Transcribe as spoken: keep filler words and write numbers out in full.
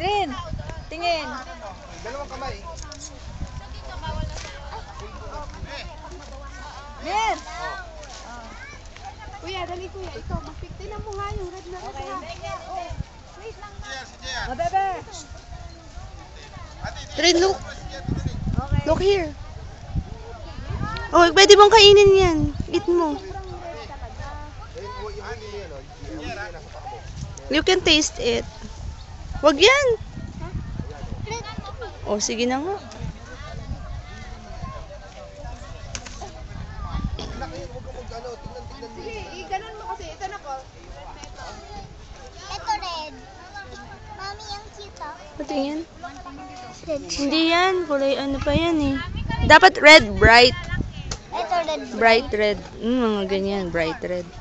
Trin, tingin. Dalawang kamay. Mir! Kuya, dali kuya. Ikaw, mag-picture na mo ha. Yung red na red ha. Wait lang na. O, bebe! Trin, look. Okay. Look here. Oh, pwede mong kainin yan. Eat mo. You can taste it. Wag yan. Oh, sige na nga. Sige, i-ganon mo kasi. Ito na ko. Ito red. Mami, ang cute ah. Patingin. Hindi yan. Kulay ano pa yan eh. Dapat red, bright. Ito red. Bright red. Mm, mga ganyan. Bright red.